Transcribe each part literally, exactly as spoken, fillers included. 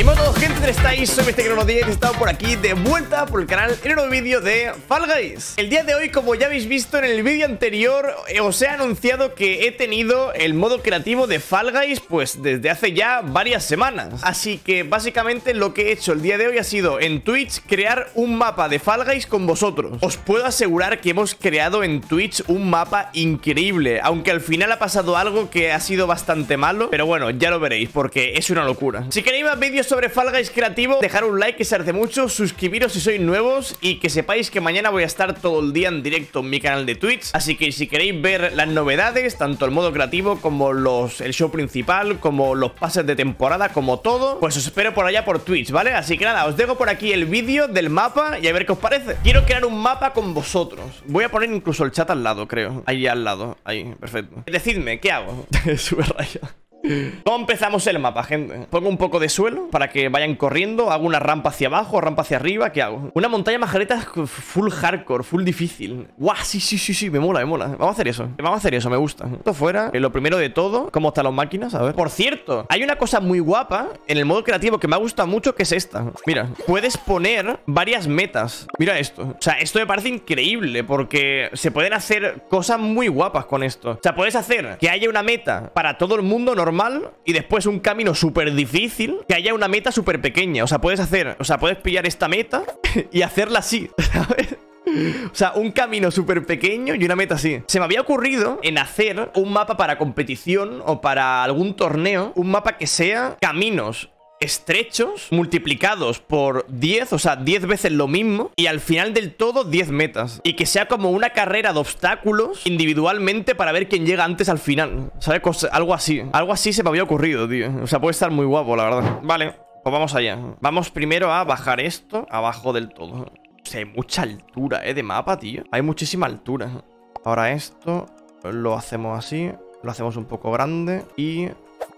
Dímelo todo, gente, ¿dónde estáis? Soy Mister Crono diez y he estado por aquí de vuelta por el canal en un nuevo vídeo de Fall Guys. El día de hoy, como ya habéis visto en el vídeo anterior, eh, os he anunciado que he tenido el modo creativo de Fall Guys pues desde hace ya varias semanas. Así que básicamente lo que he hecho el día de hoy ha sido en Twitch crear un mapa de Fall Guys con vosotros. Os puedo asegurar que hemos creado en Twitch un mapa increíble, aunque al final ha pasado algo que ha sido bastante malo, pero bueno, ya lo veréis porque es una locura. Si queréis más vídeos sobre Fall Guys creativo, dejar un like que se hace mucho, suscribiros si sois nuevos y que sepáis que mañana voy a estar todo el día en directo en mi canal de Twitch, así que si queréis ver las novedades, tanto el modo creativo como los, el show principal, como los pases de temporada, como todo, pues os espero por allá por Twitch, ¿vale? Así que nada, os dejo por aquí el vídeo del mapa y a ver qué os parece. Quiero crear un mapa con vosotros. Voy a poner incluso el chat al lado, creo. Ahí al lado, ahí, perfecto. Decidme, ¿qué hago? Súper rayado. ¿Cómo empezamos el mapa, gente? Pongo un poco de suelo para que vayan corriendo. Hago una rampa hacia abajo, rampa hacia arriba. ¿Qué hago? Una montaña majareta full hardcore, full difícil. ¡Guau! Sí, sí, sí, sí, me mola, me mola. Vamos a hacer eso, vamos a hacer eso, me gusta. Esto fuera, eh, lo primero de todo. ¿Cómo están las máquinas? A ver. Por cierto, hay una cosa muy guapa en el modo creativo que me ha gustado mucho, que es esta. Mira, puedes poner varias metas. Mira esto. O sea, esto me parece increíble porque se pueden hacer cosas muy guapas con esto. O sea, puedes hacer que haya una meta para todo el mundo normal y después un camino súper difícil, que haya una meta súper pequeña. O sea, puedes hacer, o sea, puedes pillar esta meta y hacerla así, ¿sabes? O sea, un camino súper pequeño y una meta así. Se me había ocurrido en hacer un mapa para competición o para algún torneo, un mapa que sea caminos estrechos multiplicados por diez, o sea, diez veces lo mismo, y al final del todo diez metas, y que sea como una carrera de obstáculos individualmente para ver quién llega antes al final, ¿sabes? Cosa, algo así, algo así se me había ocurrido, tío. O sea, puede estar muy guapo, la verdad. Vale, pues vamos allá. Vamos primero a bajar esto abajo del todo. O sea, hay mucha altura, ¿eh? De mapa, tío. Hay muchísima altura. Ahora esto lo hacemos así, lo hacemos un poco grande y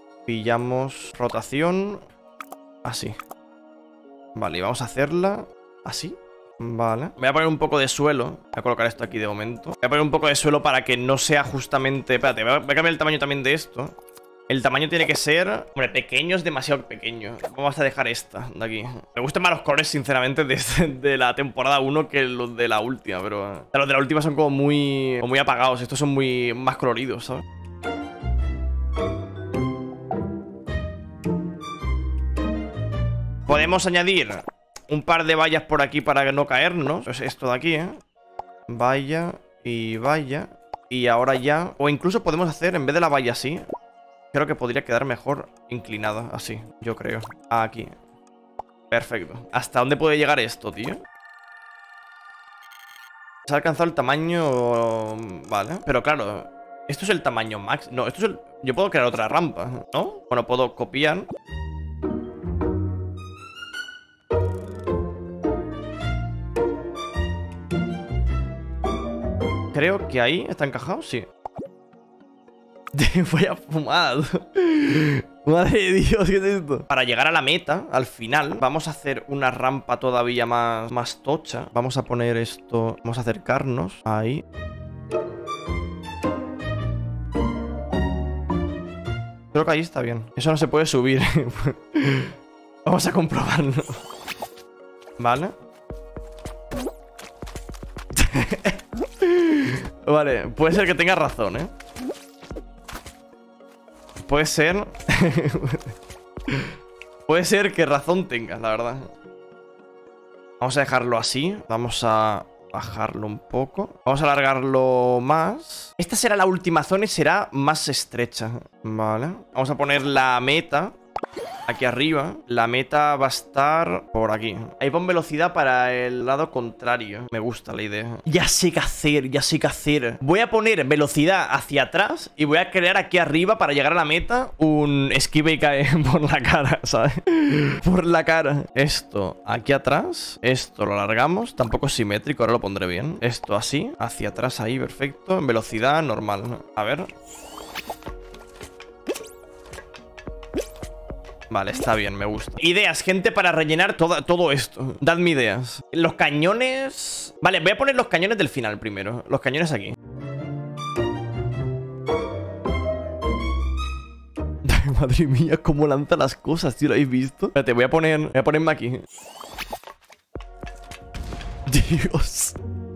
pillamos rotación. Así. Vale, y vamos a hacerla así. Vale. Voy a poner un poco de suelo. Voy a colocar esto aquí de momento. Voy a poner un poco de suelo para que no sea justamente... Espérate, voy a cambiar el tamaño también de esto. El tamaño tiene que ser... Hombre, pequeño es demasiado pequeño. Vamos a dejar esta de aquí. Me gustan más los colores, sinceramente, de, de la temporada uno que los de la última, pero... Los de la última son como muy... Como muy apagados. Estos son muy más coloridos, ¿sabes? Podemos añadir un par de vallas por aquí para no caernos. Pues esto de aquí, ¿eh? Valla y valla. Y ahora ya... O incluso podemos hacer, en vez de la valla así, creo que podría quedar mejor inclinada. Así, yo creo. Aquí. Perfecto. ¿Hasta dónde puede llegar esto, tío? Se ha alcanzado el tamaño... Vale. Pero claro, esto es el tamaño max. No, esto es el... Yo puedo crear otra rampa, ¿no? Bueno, puedo copiar... Creo que ahí está encajado, sí. Voy a fumar. Madre de Dios, ¿qué es esto? Para llegar a la meta, al final, vamos a hacer una rampa todavía más, más tocha. Vamos a poner esto... Vamos a acercarnos. Ahí. Creo que ahí está bien. Eso no se puede subir. Vamos a comprobarlo. Vale. Vale, puede ser que tenga razón, ¿eh? Puede ser... puede ser que razón tengas, la verdad. Vamos a dejarlo así. Vamos a bajarlo un poco. Vamos a alargarlo más. Esta será la última zona y será más estrecha. Vale. Vamos a poner la meta aquí arriba. La meta va a estar por aquí. Ahí pon velocidad para el lado contrario. Me gusta la idea. Ya sé qué hacer, ya sé qué hacer. Voy a poner velocidad hacia atrás y voy a crear aquí arriba para llegar a la meta un esquive y cae por la cara, ¿sabes? Por la cara. Esto aquí atrás. Esto lo alargamos. Tampoco es simétrico, ahora lo pondré bien. Esto así, hacia atrás ahí, perfecto. En velocidad normal. A ver. Vale, está bien, me gusta. Ideas, gente, para rellenar todo, todo esto. Dadme ideas. Los cañones... Vale, voy a poner los cañones del final primero. Los cañones aquí. Madre mía, cómo lanza las cosas, tío. ¿Lo habéis visto? Espérate, voy a poner... Voy a ponerme aquí. Dios.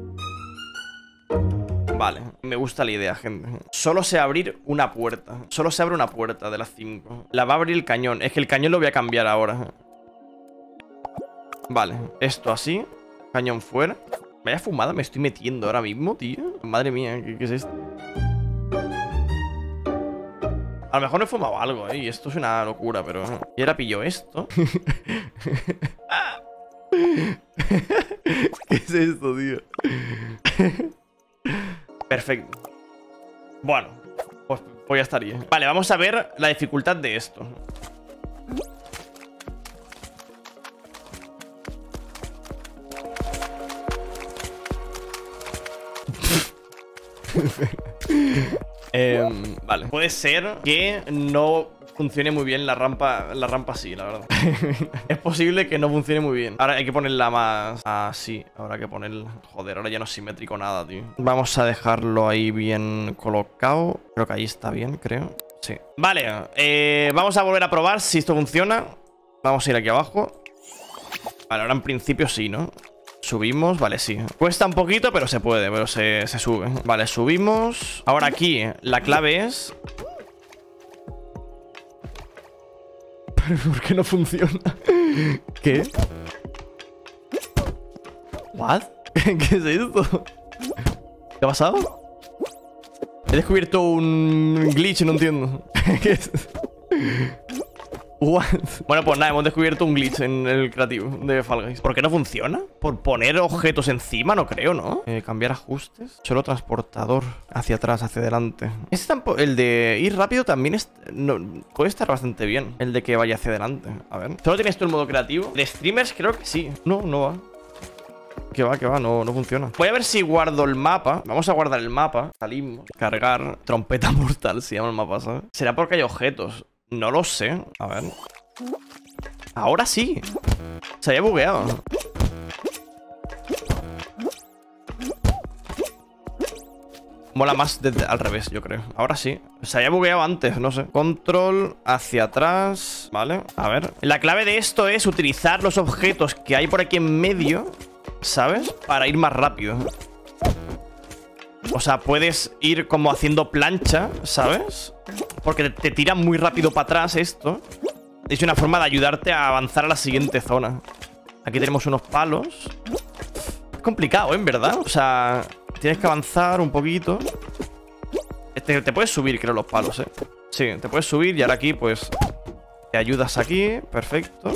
Vale, me gusta la idea, gente. Solo sé abrir una puerta. Solo se abre una puerta de las cinco. La va a abrir el cañón. Es que el cañón lo voy a cambiar ahora. Vale, esto así. Cañón fuera. Vaya fumada me estoy metiendo ahora mismo, tío. Madre mía, ¿qué, qué es esto? A lo mejor no he fumado algo, ¿eh? Y esto es una locura, pero... Y ahora pillo esto. ¿Qué es esto, tío? Perfecto. Bueno, pues, pues ya estaría. Vale, vamos a ver la dificultad de esto. eh, vale. Puede ser que no funcione muy bien la rampa. La rampa sí, la verdad. Es posible que no funcione muy bien. Ahora hay que ponerla más así. Ahora hay que ponerla. Joder, ahora ya no es simétrico nada, tío. Vamos a dejarlo ahí bien colocado. Creo que ahí está bien, creo. Sí. Vale, eh, vamos a volver a probar si esto funciona. Vamos a ir aquí abajo. Vale, ahora en principio sí, ¿no? Subimos, vale, sí. Cuesta un poquito, pero se puede, pero se, se sube. Vale, subimos. Ahora aquí, la clave es... ¿Por qué no funciona? ¿Qué? ¿What? ¿Qué es esto? ¿Qué ha pasado? He descubierto un glitch, no entiendo. ¿Qué es? What? Bueno, pues nada, hemos descubierto un glitch en el creativo de Fall Guys. ¿Por qué no funciona? Por poner objetos encima, no creo, ¿no? Eh, cambiar ajustes. Solo transportador. Hacia atrás, hacia adelante. Este tampoco... El de ir rápido también es... No, puede estar bastante bien. El de que vaya hacia adelante. A ver. ¿Solo tienes tú el modo creativo? De streamers creo que sí. No, no va. Que va, que va, no, no funciona. Voy a ver si guardo el mapa. Vamos a guardar el mapa. Salimos. Cargar. Trompeta mortal se llama el mapa, ¿sabes? ¿Será porque hay objetos? No lo sé. A ver. Ahora sí. Se había bugueado. Mola más desde al revés, yo creo. Ahora sí. Se había bugueado antes, no sé. Control hacia atrás. Vale, a ver. La clave de esto es utilizar los objetos que hay por aquí en medio, ¿sabes? Para ir más rápido. O sea, puedes ir como haciendo plancha, ¿sabes? Porque te tira muy rápido para atrás esto. Es una forma de ayudarte a avanzar a la siguiente zona. Aquí tenemos unos palos. Es complicado, ¿eh? En verdad. O sea, tienes que avanzar un poquito. Te, te puedes subir, creo, los palos, ¿eh? Sí, te puedes subir y ahora aquí, pues... Te ayudas aquí. Perfecto.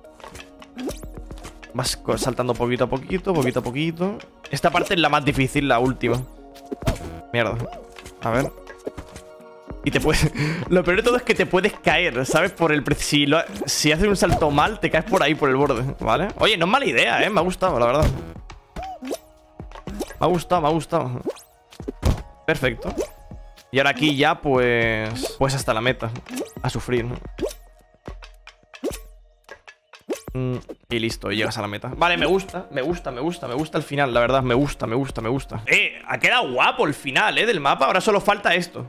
Vas saltando poquito a poquito, poquito a poquito. Esta parte es la más difícil, la última. Mierda. A ver. Y te puedes... Lo peor de todo es que te puedes caer, ¿sabes? Por el... Si, lo... si haces un salto mal, te caes por ahí, por el borde, ¿vale? Oye, no es mala idea, ¿eh? Me ha gustado, la verdad. Me ha gustado, me ha gustado. Perfecto. Y ahora aquí ya, pues... Pues hasta la meta. A sufrir, ¿no? Mm, y listo, y llegas a la meta. Vale, me gusta, me gusta, me gusta, me gusta el final, la verdad, me gusta, me gusta, me gusta. Eh, ha quedado guapo el final, eh, del mapa. Ahora solo falta esto.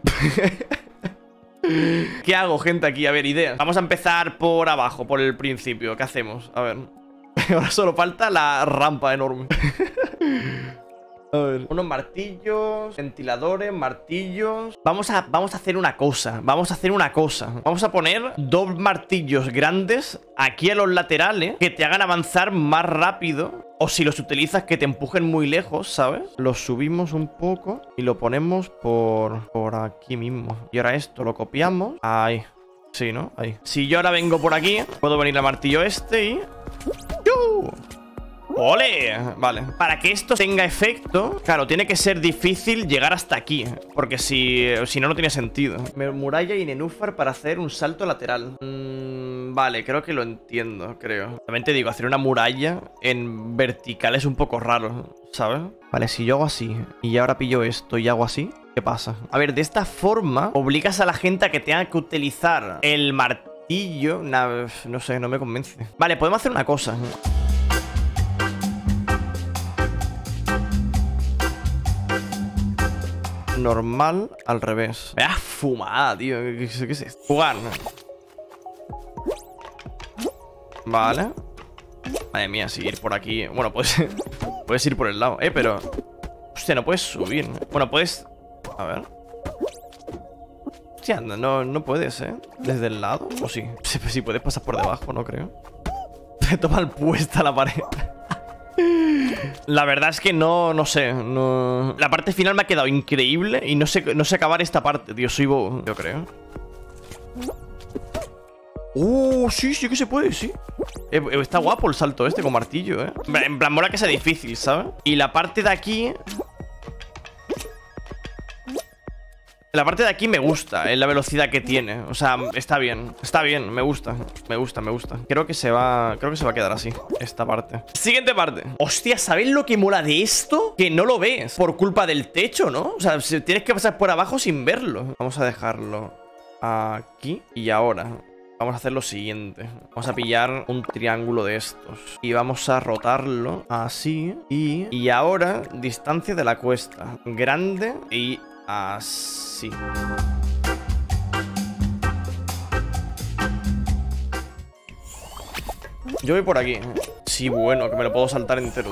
¿Qué hago, gente, aquí? A ver, ideas. Vamos a empezar por abajo, por el principio. ¿Qué hacemos? A ver. Ahora solo falta la rampa enorme. A ver. Unos martillos, ventiladores, martillos. Vamos a, vamos a hacer una cosa. Vamos a hacer una cosa. Vamos a poner dos martillos grandes aquí a los laterales que te hagan avanzar más rápido. O si los utilizas, que te empujen muy lejos, ¿sabes? Los subimos un poco y lo ponemos por, por aquí mismo. Y ahora esto lo copiamos. Ahí. Sí, ¿no? Ahí. Si yo ahora vengo por aquí, puedo venir al martillo este y... ¡Yu! ¡Ole! Vale. Para que esto tenga efecto, claro, tiene que ser difícil llegar hasta aquí. Porque si, si no, no tiene sentido. Muralla y nenúfar para hacer un salto lateral. Mm, vale, creo que lo entiendo, creo. También te digo, hacer una muralla en vertical es un poco raro, ¿sabes? Vale, si yo hago así y ahora pillo esto y hago así, ¿qué pasa? A ver, de esta forma obligas a la gente a que tenga que utilizar el martillo. Nah, no sé, no me convence. Vale, podemos hacer una cosa. Normal al revés. Vaya fumada, tío. ¿Qué, qué, qué es esto? Jugar, ¿no? Vale. Madre mía, si ir por aquí. Bueno, puedes, puedes ir por el lado. Eh, pero... Hostia, no puedes subir. Bueno, puedes... A ver. Hostia, no, no puedes, ¿eh? Desde el lado. O sí. Sí, sí puedes pasar por debajo, no creo. Toma el puesta la pared. La verdad es que no, no sé, no... La parte final me ha quedado increíble y no sé, no sé acabar esta parte, tío, soy bobo, yo creo. Uh, sí, sí que se puede, sí. eh, Está guapo el salto este con martillo, eh. En plan, mola que sea difícil, ¿sabes? Y la parte de aquí... La parte de aquí me gusta, eh, la velocidad que tiene. O sea, está bien, está bien, me gusta. Me gusta, me gusta. Creo que se va, creo que se va a quedar así, esta parte. Siguiente parte. Hostia, ¿sabes lo que mola de esto? Que no lo ves por culpa del techo, ¿no? O sea, tienes que pasar por abajo sin verlo. Vamos a dejarlo aquí. Y ahora vamos a hacer lo siguiente. Vamos a pillar un triángulo de estos y vamos a rotarlo así. Y, y ahora, distancia de la cuesta. Grande y... así. Yo voy por aquí. Sí, bueno, que me lo puedo saltar entero.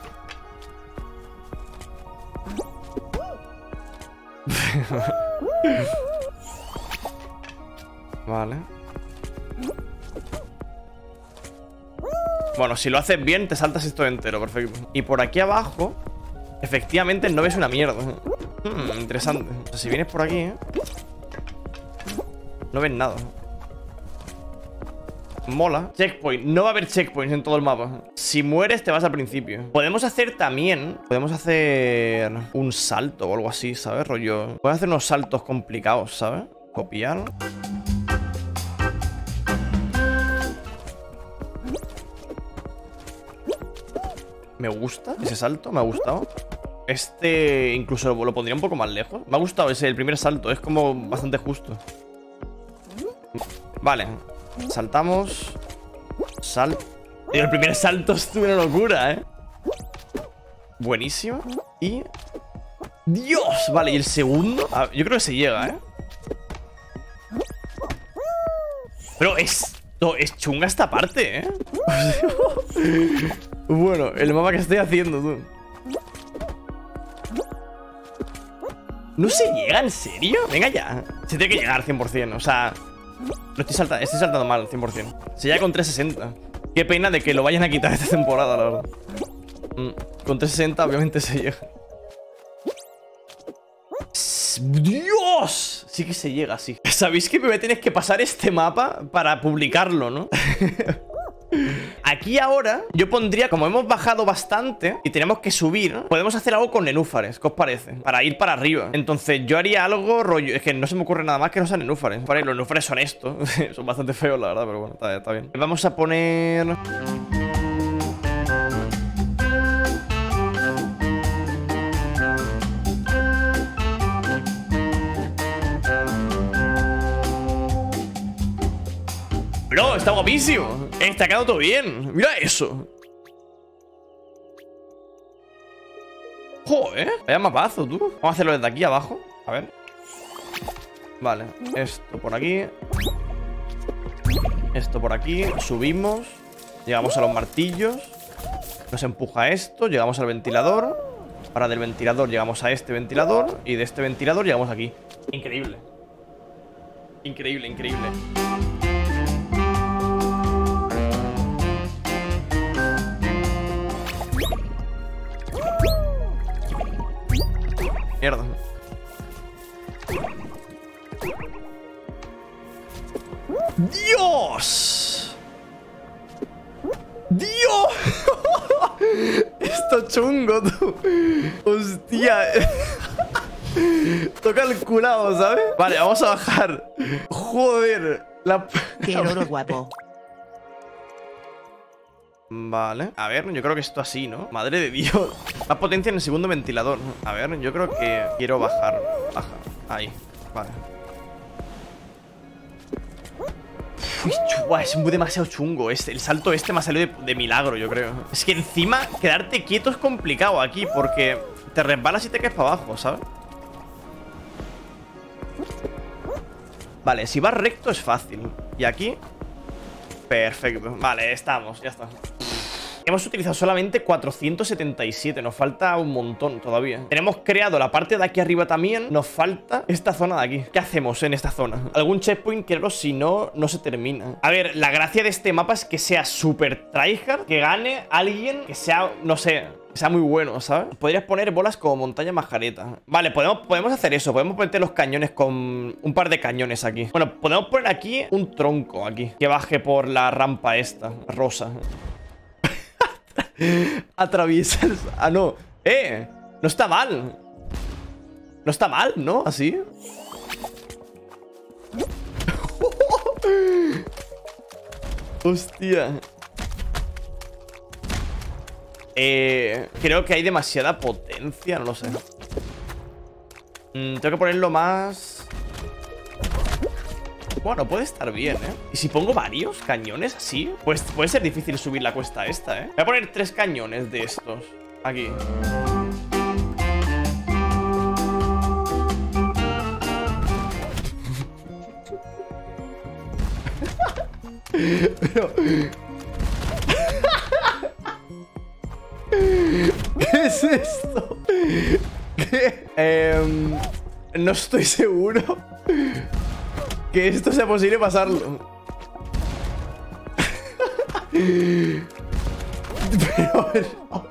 Vale. Bueno, si lo haces bien, te saltas esto entero, perfecto. Y por aquí abajo, efectivamente no ves una mierda. Hmm, interesante. O sea, si vienes por aquí, ¿eh? No ves nada. Mola. Checkpoint. No va a haber checkpoints en todo el mapa. Si mueres, te vas al principio. Podemos hacer también... Podemos hacer un salto o algo así, ¿sabes? Rollo... Podemos hacer unos saltos complicados, ¿sabes? Copiar. Me gusta ese salto, me ha gustado. Este incluso lo, lo pondría un poco más lejos. Me ha gustado ese, el primer salto. Es como bastante justo. Vale. Saltamos. Sal... El primer salto es una locura, ¿eh? Buenísimo. Y... ¡Dios! Vale, y el segundo... Ah, yo creo que se llega, ¿eh? Pero es... No, es chunga esta parte, ¿eh? Bueno, el mapa que estoy haciendo, tú. ¿No se llega? ¿En serio? Venga ya. Se tiene que llegar cien por cien. O sea, lo estoy saltando, estoy saltando mal cien por cien. Se llega con trescientos sesenta. Qué pena de que lo vayan a quitar esta temporada, la verdad. mm, Con trescientos sesenta obviamente se llega. ¡Dios! Sí que se llega, sí. Sabéis que me tenéis que pasar este mapa para publicarlo, ¿no? Aquí ahora yo pondría, como hemos bajado bastante y tenemos que subir, podemos hacer algo con nenúfares. ¿Qué os parece? Para ir para arriba. Entonces yo haría algo rollo... Es que no se me ocurre nada más que no sean nenúfares. Vale, los nenúfares son estos. Son bastante feos, la verdad, pero bueno, está, está bien. Vamos a poner... Bro, está guapísimo. Está quedando todo bien. Mira eso. Joder, vaya mapazo, tú. Vamos a hacerlo desde aquí abajo. A ver. Vale, esto por aquí. Esto por aquí. Subimos. Llegamos a los martillos. Nos empuja esto. Llegamos al ventilador. Ahora del ventilador llegamos a este ventilador. Y de este ventilador llegamos aquí. Increíble. Increíble, increíble. Mierda. ¡Dios! ¡Dios! Esto chungo, tú. Hostia. Toca el culado, ¿sabes? Vale, vamos a bajar. Joder. La... Qué oro guapo. Vale, a ver, yo creo que esto así, ¿no? Madre de Dios. Más potencia en el segundo ventilador. A ver, yo creo que quiero bajar. Baja, ahí, vale. Uy, chua, es muy demasiado chungo este. El salto este me ha salido de, de milagro, yo creo. Es que encima quedarte quieto es complicado aquí, porque te resbalas y te caes para abajo, ¿sabes? Vale, si vas recto es fácil. Y aquí... Perfecto. Vale, estamos, ya está. Hemos utilizado solamente cuatrocientos setenta y siete. Nos falta un montón todavía. Tenemos creado la parte de aquí arriba también. Nos falta esta zona de aquí. ¿Qué hacemos en esta zona? Algún checkpoint, creo, si no, no se termina. A ver, la gracia de este mapa es que sea súper tryhard. Que gane alguien que sea, no sé, que sea muy bueno, ¿sabes? Podrías poner bolas como montaña majareta. Vale, podemos, podemos hacer eso. Podemos poner los cañones con un par de cañones aquí. Bueno, podemos poner aquí un tronco aquí que baje por la rampa esta, rosa. Atraviesa el... Ah, no. Eh, no está mal. No está mal, ¿no? Así. Hostia. Eh, creo que hay demasiada potencia, no lo sé. mm, Tengo que ponerlo más... Bueno, puede estar bien, ¿eh? ¿Y si pongo varios cañones así? Pues puede ser difícil subir la cuesta esta, ¿eh? Voy a poner tres cañones de estos aquí. Pero... ¿Qué es esto? ¿Qué? Eh, no estoy seguro que esto sea posible pasarlo. Pero no.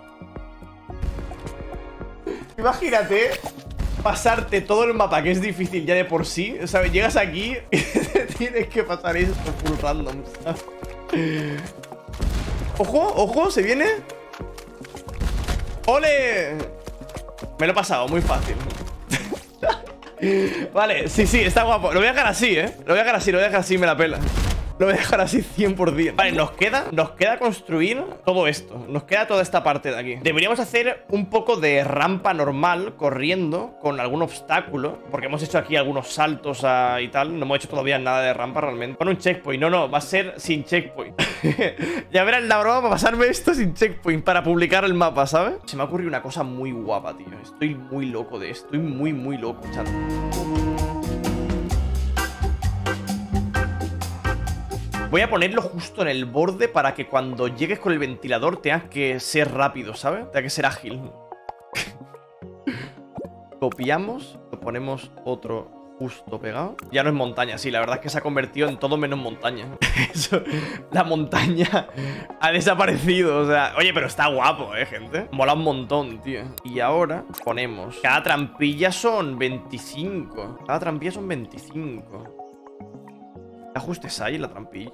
Imagínate pasarte todo el mapa, que es difícil ya de por sí, ¿sabes? Llegas aquí y te tienes que pasar esto full random, ¿sabes? Ojo, ojo, se viene. ¡Ole! Me lo he pasado, muy fácil. Vale, sí, sí, está guapo. Lo voy a dejar así, ¿eh? Lo voy a dejar así, lo voy a dejar así, me la pela. Lo voy a dejar así cien por cien. Vale, nos queda, nos queda construir todo esto. Nos queda toda esta parte de aquí. Deberíamos hacer un poco de rampa normal, corriendo, con algún obstáculo. Porque hemos hecho aquí algunos saltos a, y tal. No hemos hecho todavía nada de rampa realmente. Pon un checkpoint. No, no, va a ser sin checkpoint. Ya verás la broma para pasarme esto sin checkpoint, para publicar el mapa, ¿sabes? Se me ha ocurrido una cosa muy guapa, tío. Estoy muy loco de esto. Estoy muy, muy loco, chat. Voy a ponerlo justo en el borde para que cuando llegues con el ventilador tengas que ser rápido, ¿sabes? Tengas que ser ágil. Copiamos, lo ponemos otro justo pegado. Ya no es montaña, sí, la verdad es que se ha convertido en todo menos montaña. Eso, la montaña ha desaparecido, o sea... Oye, pero está guapo, ¿eh, gente? Mola un montón, tío. Y ahora ponemos... Cada trampilla son veinticinco. Cada trampilla son veinticinco. ¿Qué ajustes hay en la trampilla?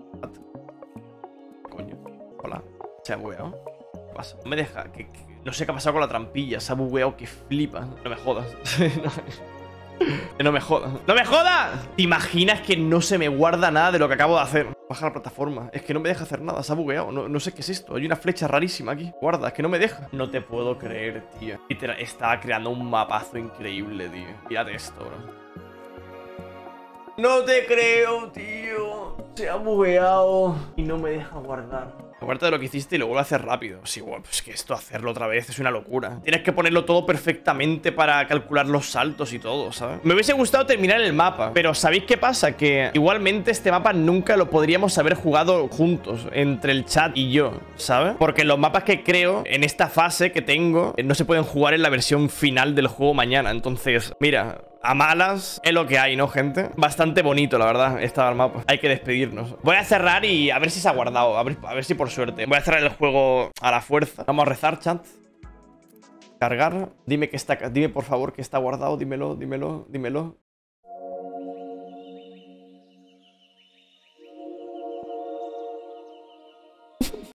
Coño. Hola. Se ha bugueado. ¿Qué pasa? No me deja. Que, que, no sé qué ha pasado con la trampilla. Se ha bugueado que flipa. No me jodas. No me jodas. ¡No me jodas! ¿Te imaginas que no se me guarda nada de lo que acabo de hacer? Baja la plataforma. Es que no me deja hacer nada. Se ha bugueado. No, no sé qué es esto. Hay una flecha rarísima aquí. Guarda, es que no me deja. No te puedo creer, tío. Literal, estaba creando un mapazo increíble, tío. Mírate esto, bro. No te creo, tío. Se ha bugueado y no me deja guardar. Acuérdate de lo que hiciste y lo vuelvo a hacer rápido. Sí, bueno, pues que esto hacerlo otra vez es una locura. Tienes que ponerlo todo perfectamente para calcular los saltos y todo, ¿sabes? Me hubiese gustado terminar el mapa, pero ¿sabéis qué pasa? Que igualmente este mapa nunca lo podríamos haber jugado juntos, entre el chat y yo, ¿sabes? Porque los mapas que creo en esta fase que tengo no se pueden jugar en la versión final del juego mañana. Entonces, mira... A malas es lo que hay, ¿no, gente? Bastante bonito, la verdad, este mapa. Hay que despedirnos. Voy a cerrar y a ver si se ha guardado. A ver, a ver si por suerte. Voy a cerrar el juego a la fuerza. Vamos a rezar, chat. Cargar. Dime que está... Dime, por favor, que está guardado. Dímelo, dímelo, dímelo.